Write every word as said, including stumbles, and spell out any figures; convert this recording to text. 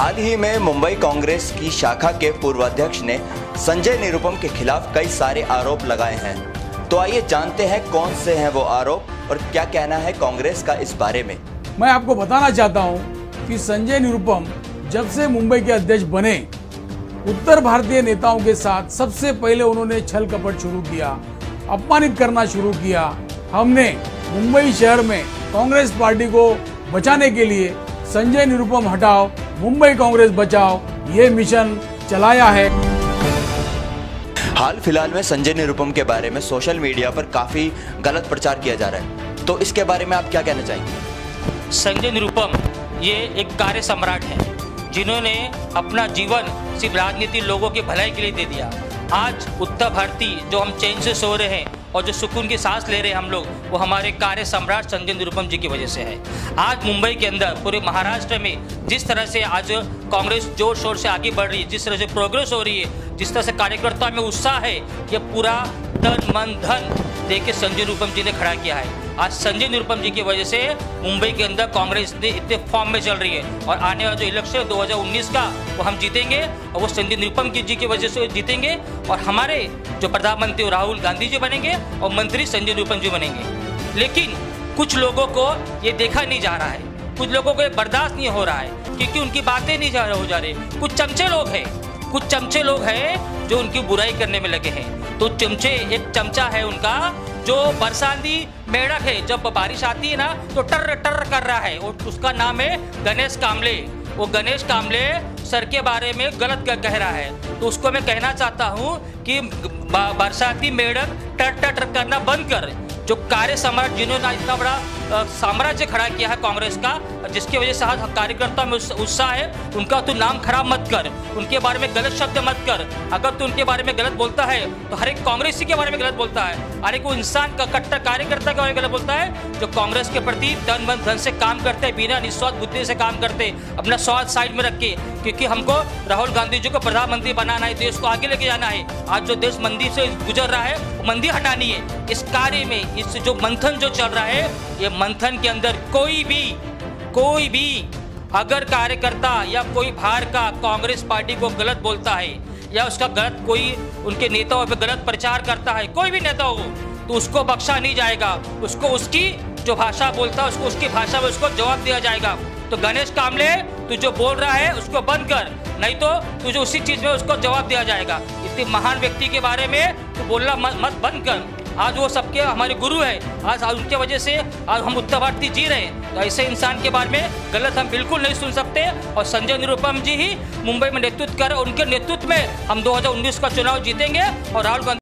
हाल ही में मुंबई कांग्रेस की शाखा के पूर्व अध्यक्ष ने संजय निरुपम के खिलाफ कई सारे आरोप लगाए हैं। तो आइए जानते हैं कौन से हैं वो आरोप और क्या कहना है कांग्रेस का इस बारे में। मैं आपको बताना चाहता हूं कि संजय निरुपम जब से मुंबई के अध्यक्ष बने, उत्तर भारतीय नेताओं के साथ सबसे पहले उन्होंने छल कपट शुरू किया, अपमानित करना शुरू किया। हमने मुंबई शहर में कांग्रेस पार्टी को बचाने के लिए संजय निरुपम हटाओ, मुंबई कांग्रेस बचाओ, ये मिशन चलाया है। हाल फिलहाल में संजय निरुपम के बारे में सोशल मीडिया पर काफी गलत प्रचार किया जा रहा है, तो इसके बारे में आप क्या कहना चाहेंगे? संजय निरुपम ये एक कार्य सम्राट है जिन्होंने अपना जीवन सिर्फ राजनीति लोगों की भलाई के लिए दे दिया। आज उत्तर भारतीय जो हम चैन से सो रहे हैं और जो सुकून की सांस ले रहे हैं हम लोग, वो हमारे कार्य सम्राट संजय निरुपम जी की वजह से है। आज मुंबई के अंदर, पूरे महाराष्ट्र में जिस तरह से आज कांग्रेस जोर शोर से आगे बढ़ रही है, जिस तरह से प्रोग्रेस हो रही है, जिस तरह से कार्यकर्ताओं में उत्साह है, ये पूरा तन मन धन देके संजय निरुपम जी ने खड़ा किया है। आज संजय निरुपम जी की वजह से मुंबई के अंदर कांग्रेस इतने फॉर्म में चल रही है और आने वाला जो इलेक्शन दो हज़ार उन्नीस का वो हम जीतेंगे और वो संजय निरुपम जी की वजह से जीतेंगे और हमारे जो प्रधानमंत्री राहुल गांधी जी बनेंगे और मंत्री संजय निरुपम जी बनेंगे। लेकिन कुछ लोगों को ये देखा नहीं जा रहा है, कुछ लोगों को ये बर्दाश्त नहीं हो रहा है क्योंकि उनकी बातें नहीं जा हो जा रही। कुछ चमचे लोग हैं कुछ चमचे लोग हैं जो उनकी बुराई करने में लगे हैं। तो चमचे एक चमचा है उनका जो बरसाती मेढक है, जब बारिश आती है ना तो टर टर कर रहा है, और उसका नाम है गणेश कामले। वो गणेश कामले सर के बारे में गलत कह रहा है, तो उसको मैं कहना चाहता हूँ कि बरसाती मेढक टर टर करना बंद कर। जो कार्य सम्राट जिन्होंने इतना बड़ा साम्राज्य खड़ा किया है कांग्रेस का, जिसकी वजह से आज कार्यकर्ता में उत्साह है, उनका तो नाम खराब मत कर, उनके बारे में गलत शब्द मत कर। अगर तू उनके बारे में गलत बोलता है तो हर एक कांग्रेसी के बारे में गलत बोलता है, हर एक वो इंसान का कट्टर कार्यकर्ता के बारे में गलत बोलता है जो कांग्रेस के प्रति तन मन धन से काम करते हैं, बिना निस्वार्थ बुद्धि से काम करते, अपना स्वार्थ साइड में रख के, क्योंकि हमको राहुल गांधी जी को प्रधानमंत्री बनाना है, देश को आगे लेके जाना है। आज जो देश मंदी से गुजर रहा है वो मंदी हटानी है। इस कार्य में इस जो मंथन जो चल रहा है, ये मंथन के अंदर कोई भी कोई भी अगर कार्यकर्ता या कोई बाहर का कांग्रेस पार्टी को गलत बोलता है या उसका गलत कोई उनके नेताओं पे गलत प्रचार करता है, कोई भी नेता हो, तो उसको बख्शा नहीं जाएगा। उसको उसकी जो भाषा बोलता है उसको उसकी भाषा में उसको जवाब दिया जाएगा। तो गणेश कामले तू जो बोल रहा है उसको बंद कर, नहीं तो तुझे उसी चीज में उसको जवाब दिया जाएगा। इतने महान व्यक्ति के बारे में तू बोलना मत बंद कर। आज वो सबके हमारे गुरु है, आज उनके वजह से आज हम उत्तर भारतीय जी रहे हैं। तो ऐसे इंसान के बारे में गलत हम बिल्कुल नहीं सुन सकते और संजय निरुपम जी ही मुंबई में नेतृत्व कर, उनके नेतृत्व में हम दो हज़ार उन्नीस का चुनाव जीतेंगे और राहुल गांधी